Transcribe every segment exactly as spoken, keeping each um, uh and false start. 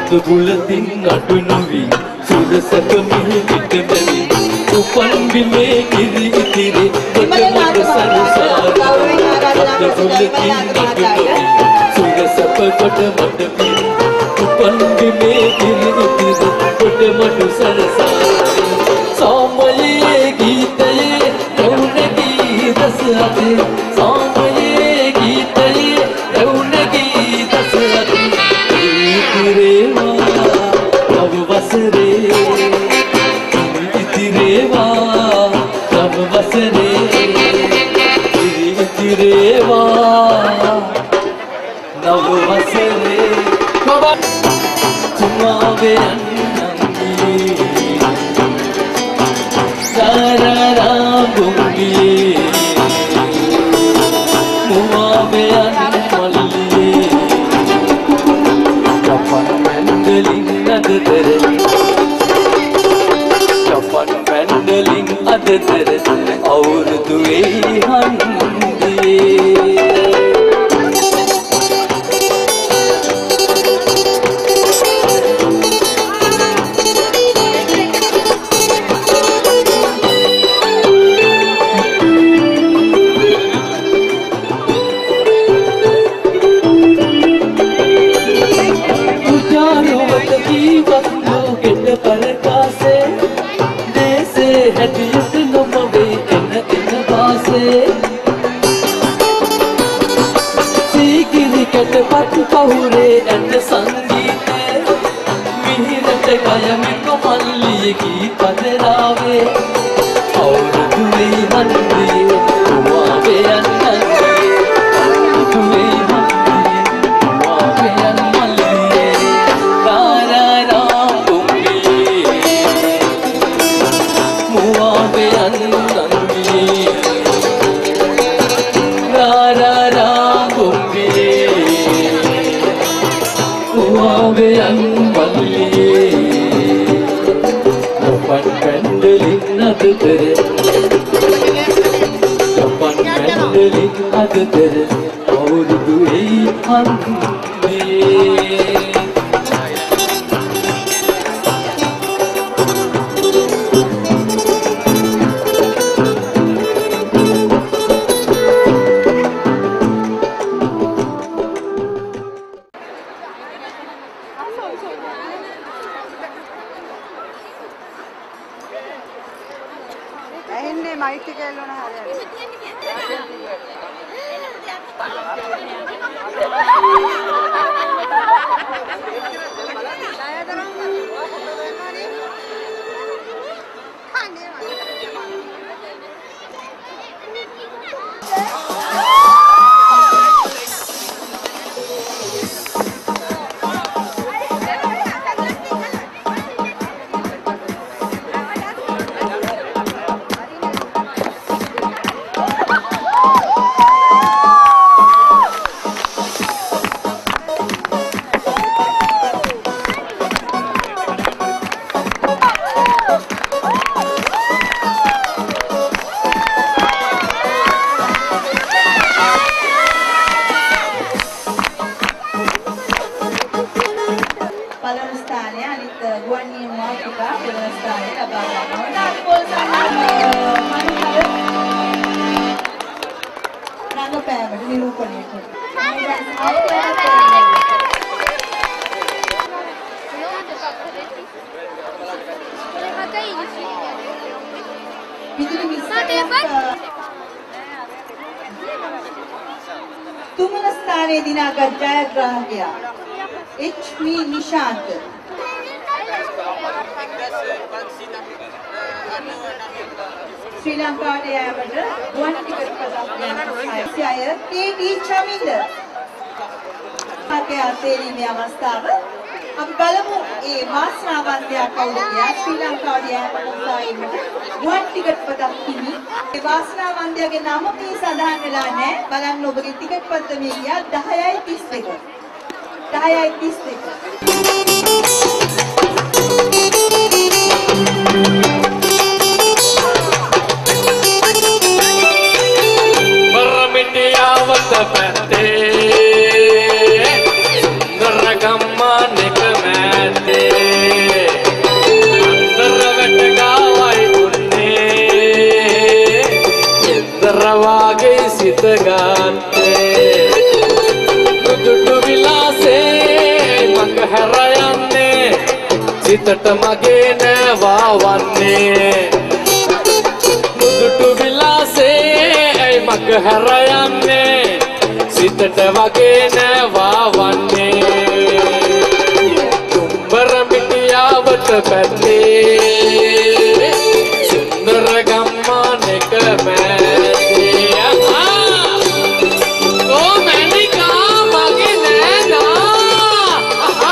මද බුලතින් අඩු නොවි සුරසක මිහි පිටමැවි උපන් බිමේ කිරි ඉතිරි බටමඩ සරසාරි මද බුලතින් අඩු නොවි සුරසක බටමඩ පිරි උපන් බිමේ කිරි ඉතිරි බටමඩ සරසාරි සාමයේ ගීතයේ රවුණකී රස අති සාමයේ ගීතයේ රවුණකී රස අති ඉතිරේවා නව වසරේ ඉතිරේවා නව වසරේ ඉතිරේවා නව වසරේ තුමාවේ අන්නංගී සරරා ගුංගී මුවාවේ අන්නමල්ලී Japan Mandolin adadere Japan Mandolin adadere අවුරුදු වෙයි හන්දියේ पहुरे एंड संगीते मिहिरत गयमिक मल्लिय की पदरावे और तुम्हें हंदिए हुआवे अन्नंदिए और तुम्हें हंदिए हुआवे अन्नमल्लिए रारा राम गुंगिए हुआवे अन्नंदिए रारा Ram गुंगिए Uave anvalliye Japan Mandolin adadere Japan Mandolin adadere Avrudu veyi හන්දියේ තුන්වන ස්ථානයේ දිනාගත් ජයග්‍රාහකයා එච් වී නිශාන්ත ශ්‍රී ලංකාවට යෑමට ගුවන් ටිකට් පදක් අය කේ ටී චමින්ද ආකේ තේරීමේ අවස්ථාව අපි බලමු ඒ වාසනාවන්තයා කවුද කියලා ශ්‍රී ලංකාවට යෑමට උත්සාහයෙන්ම ගුවන් ටිකට් පදක් හිමි ඒ වාසනාවන්තයාගේ නම මේ සඳහන් වෙලා නැහැ බලන්න ඔබගේ ටිකට් පත්ත මේ ගියා දහයයි තිස් දෙක දහයයි තිස් දෙක බරමිටියාවත පැත්තේ සුන්දර ගම්මානෙක මෑ සිත ගත්තේ දුටු විලාසේ මඟ හැර යන්නේ සිතට මගේ නෑවා වන්නේ දුටු විලාසේ ඇයි මඟ හැර යන්නේ සිතට වගේ නෑවා වන්නේ තුම්බර මිටියාවට පැත්තේ සුන්දර ගම්මානක මැදේ ඕ මැනිකා මගේ නෑනා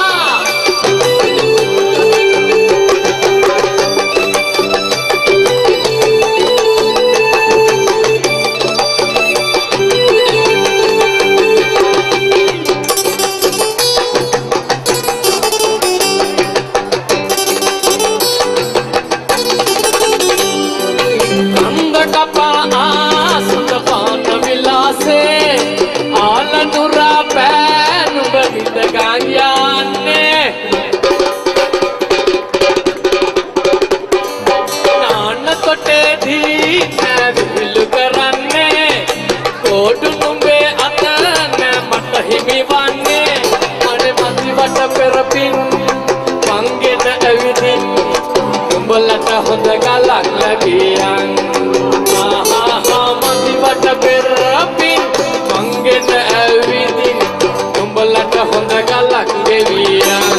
උඹලට හොඳ ගලක් ලැබියන් ආහා මන්දිවට පෙරපින් මංගෙට ඇවිදින් උඹලට හොඳ ගලක් ගෙවියන්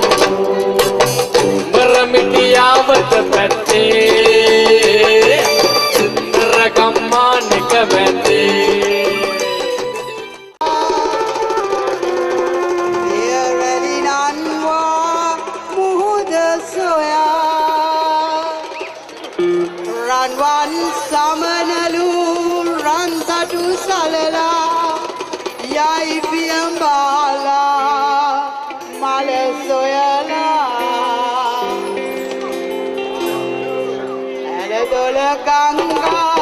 බරමිටියාවට පැත්තේ සුන්දර ගම්මානක මැදේ Ranwan samanalu rantadu salala yai piambala malasoyala aladola ganga